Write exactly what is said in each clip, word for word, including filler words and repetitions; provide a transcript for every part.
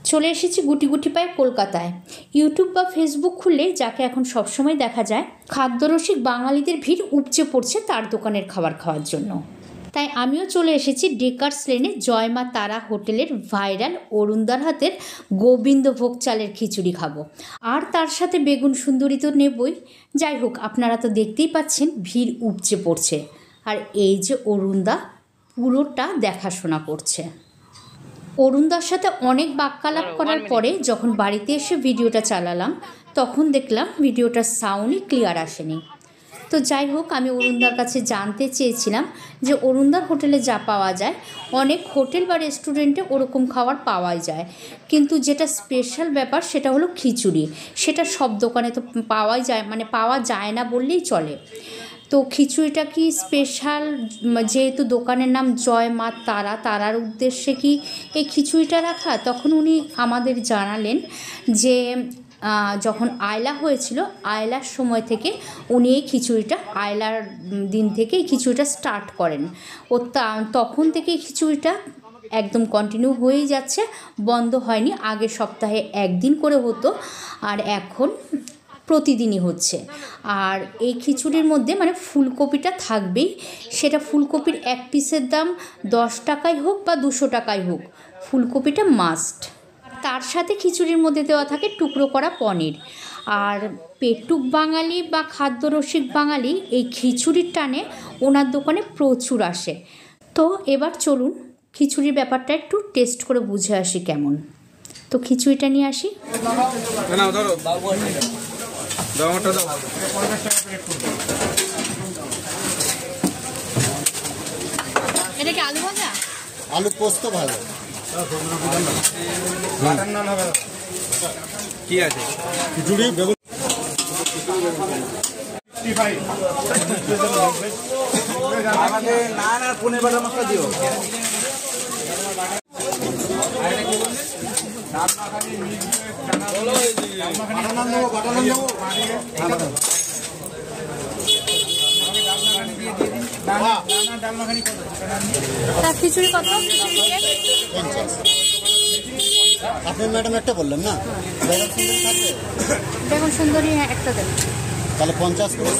চলে এসেছি গুটি গুটি পায়ে কলকাতায়। ইউটিউব বা ফেসবুক খুললে যাকে এখন সবসময় দেখা যায়, খাদ্যরসিক বাঙালিদের ভিড় উপচে পড়ছে তার দোকানের খাবার খাওয়ার জন্য। তাই আমিও চলে এসেছি ডেকার্স লেনে জয় মা তারা হোটেলের ভাইরাল অরুণদার হাতের গোবিন্দভোগ চালের খিচুড়ি খাবো, আর তার সাথে বেগুন সুন্দরী তো নেবই। যাই হোক, আপনারা তো দেখতেই পাচ্ছেন ভিড় উপচে পড়ছে, আর এই যে অরুণদা পুরোটা দেখাশোনা করছে। অরুণদার সাথে অনেক বাক্যালাপ করার পরে যখন বাড়িতে এসে ভিডিওটা চালালাম, তখন দেখলাম ভিডিওটার সাউন্ডই ক্লিয়ার আসেনি। তো যাই হোক, আমি অরুণদার কাছে জানতে চেয়েছিলাম যে অরুণদার হোটেলে যা পাওয়া যায়, অনেক হোটেল বা রেস্টুরেন্টে ওরকম খাবার পাওয়াই যায়, কিন্তু যেটা স্পেশাল ব্যাপার সেটা হলো খিচুড়ি। সেটা সব দোকানে তো পাওয়াই যায়, মানে পাওয়া যায় না বললেই চলে। তো খিচুড়িটা কি স্পেশাল, যেহেতু দোকানের নাম জয় মা তারা, তারার উদ্দেশ্যে কি এই খিচুড়িটা রাখা? তখন উনি আমাদের জানালেন যে যখন আয়লা হয়েছিল, আয়লার সময় থেকে উনি এই খিচুড়িটা, আয়লার দিন থেকে এই খিচুড়িটা স্টার্ট করেন। ও তখন থেকে এই খিচুড়িটা একদম কন্টিনিউ হয়েই যাচ্ছে, বন্ধ হয়নি। আগের সপ্তাহে একদিন করে হতো, আর এখন প্রতিদিনই হচ্ছে। আর এই খিচুড়ির মধ্যে মানে ফুলকপিটা থাকবেই। সেটা ফুলকপির এক পিসের দাম দশ টাকাই হোক বা দুশো টাকাই হোক, ফুলকপিটা মাস্ট। তার সাথে খিচুড়ির মধ্যে দেওয়া থাকে টুকরো করা পনির। আর পেটুক বাঙালি বা খাদ্যরসিক বাঙালি এই খিচুড়ির টানে ওনার দোকানে প্রচুর আসে। তো এবার চলুন খিচুড়ির ব্যাপারটা একটু টেস্ট করে বুঝে আসি কেমন। তো খিচুড়িটা নিয়ে আসি। এটা কি আলু ভাজা? আলু পোস্ত ভাজা। কি আছে? খিচুড়ি, বেগুন। আমাদের না না পনির বাটার মশলা দিও। খিচুড়ি কত? আপনি ম্যাডাম একটা বললেন না, বেগুন সুন্দরী থাকবে? বেগুন সুন্দরী একটা দেন। তাহলে পঞ্চাশ করে।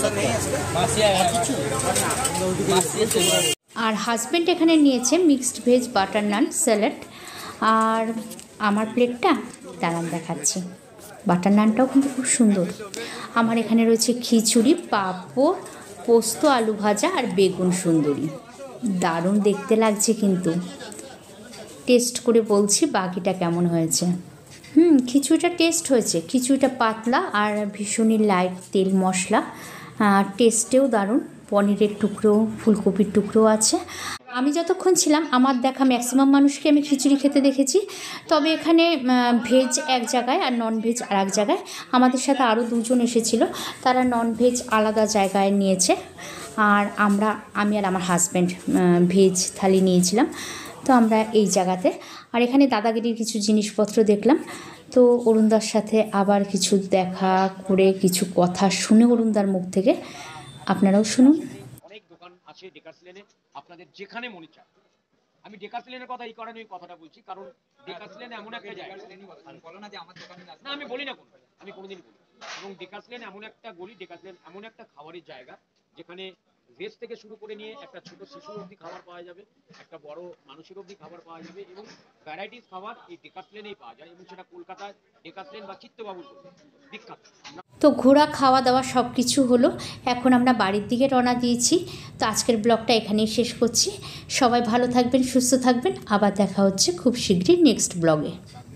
আর হাজব্যান্ড এখানে নিয়েছে mixed veg butter naan salad. আর আমার প্লেটটা দাঁড়ান দেখাচ্ছি। বাটার নানটাও কিন্তু খুব সুন্দর। আমার এখানে রয়েছে খিচুড়ি, পাঁপড়, পোস্ত, আলু ভাজা আর বেগুন সুন্দরী। দারুণ দেখতে লাগছে, কিন্তু টেস্ট করে বলছি বাকিটা কেমন হয়েছে। হুম খিচুড়িটা টেস্ট হয়েছে। খিচুড়িটা পাতলা আর ভীষণই লাইট তেল মশলা, টেস্টেও দারুণ। পনিরের টুকরো, ফুলকপির টুকরো আছে। আমি যতক্ষণ ছিলাম আমার দেখা ম্যাক্সিমাম মানুষকে আমি খিচুড়ি খেতে দেখেছি, তবে এখানে ভেজ এক জায়গায় আর নন ভেজ আর এক জায়গায়। আমাদের সাথে আরও দুজন এসেছিলো, তারা নন ভেজ আলাদা জায়গায় নিয়েছে, আর আমরা আমি আর আমার হাজব্যান্ড ভেজ থালি নিয়েছিলাম। তো আমরা এই জায়গাতে, আর এখানে দাদাগিরির কিছু জিনিসপত্র দেখলাম। তো অরুণদার সাথে আবার কিছু দেখা করে কিছু কথা শুনে অরুণদার মুখ থেকে আপনারাও শুনুন। অনেক দোকান আছে ডেকার্স লেনে, আপনাদের যেখানে মনে চায়। আমি ডেকার্স লেনের কথা এই কারণে ওই কথাটা বলছি, কারণ ডেকার্স লেন এমন একটা জায়গা, না আমি বলি না কোনো, আমি কোনোদিন বলি, এবং ডেকার্স লেন এমন একটা গলি, ডেকার্স লেন এমন একটা খাবারের জায়গা যেখানে ভেজ থেকে শুরু করে নিয়ে একটা ছোট শিশুর অবধি খাবার পাওয়া যাবে, একটা বড় মানুষের অবধি খাবার পাওয়া যাবে, এবং ভ্যারাইটিস খাবার এই ডেকার্স লেনেই পাওয়া যায়, এবং সেটা কলকাতায় ডেকার্স লেন বা চিত্তবাবুর বিখ্যাত। তো ঘোরা, খাওয়া দাওয়া সব কিছু হলো। এখন আমরা বাড়ির দিকে রওনা দিয়েছি। তো আজকের ব্লগটা এখানেই শেষ করছি। সবাই ভালো থাকবেন, সুস্থ থাকবেন। আবার দেখা হচ্ছে খুব শীঘ্রই নেক্সট ব্লগে।